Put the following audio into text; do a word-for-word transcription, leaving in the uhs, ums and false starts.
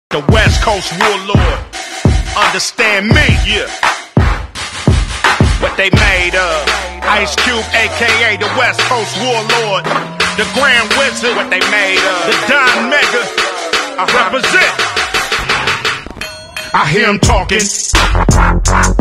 The West Coast warlord, understand me, yeah. What they made of. Ice Cube, aka the West Coast warlord. The Grand Wizard, what they made of. The Don Mega, I represent. I hear him talking.